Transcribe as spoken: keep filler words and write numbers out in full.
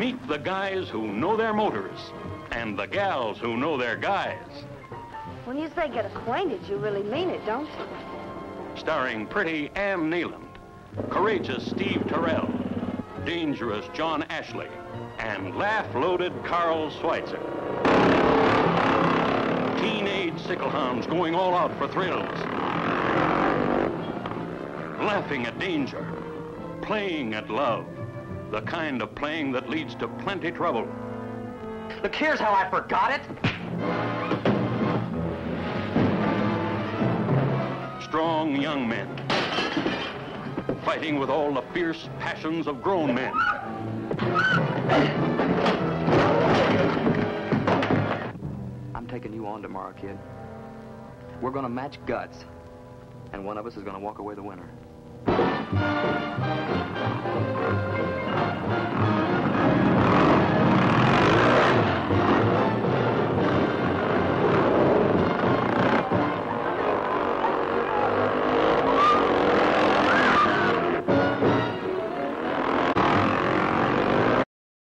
Meet the guys who know their motors and the gals who know their guys. When you say get acquainted, you really mean it, don't you? Starring pretty Ann Nealand, courageous Steve Terrell, dangerous John Ashley, and laugh-loaded Carl Schweitzer. Teenage sicklehounds going all out for thrills. Laughing at danger, playing at love. The kind of playing that leads to plenty trouble. Look, here's how I forgot it. Strong young men, fighting with all the fierce passions of grown men. I'm taking you on tomorrow, kid. We're gonna match guts, and one of us is gonna walk away the winner.